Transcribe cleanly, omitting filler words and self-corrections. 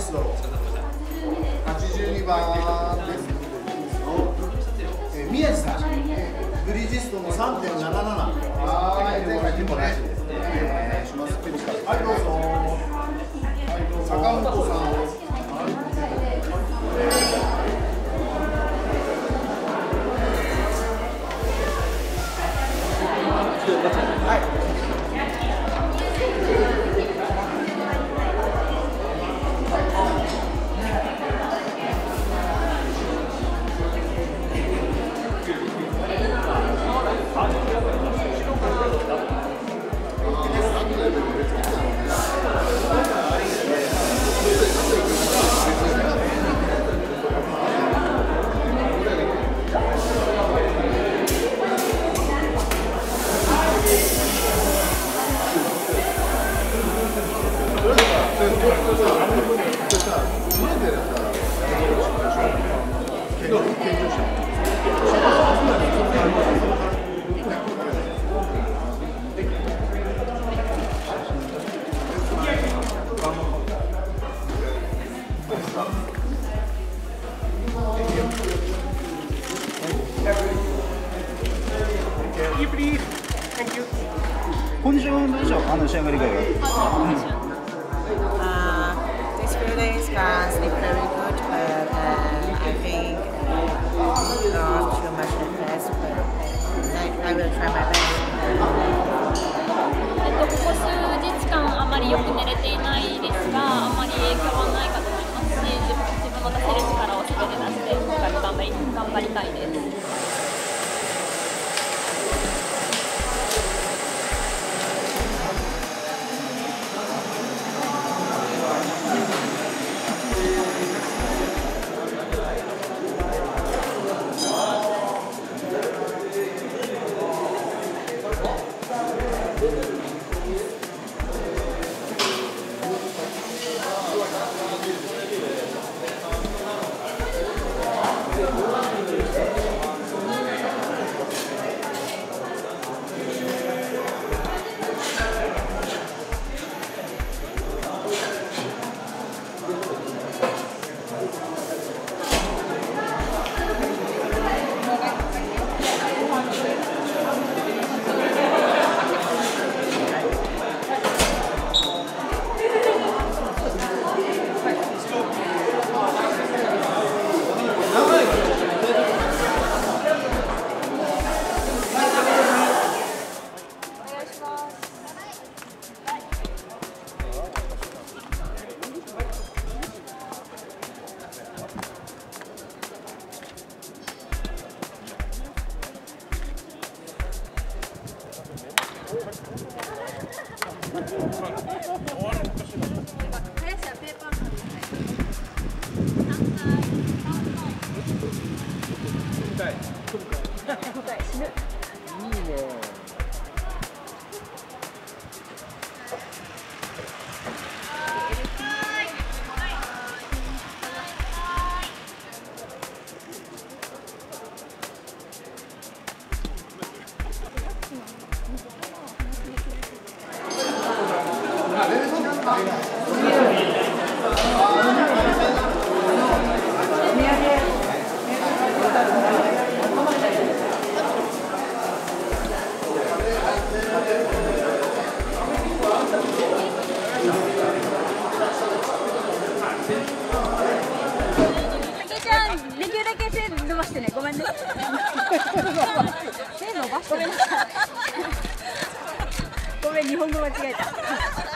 ストロ82番です。宮地さん、ブリヂストンの 3.77。はい、前回結構らしいですね。お願いします。はい、どうぞ。はい、どうぞ。坂本さん。はい。 コンディションどうでしょう、仕上がり具合は。 These few days can sleep very good, but I think not too much rest, but I will try my best. ここ数日間あまりよく寝れていないですが、あまり影響はないかと思いますし、自分の出せる力をすべて出して、今回も頑張りたいです。 できるだけ手伸ばしてね、ごめんね。手伸ばしてね。ごめん、日本語間違えた。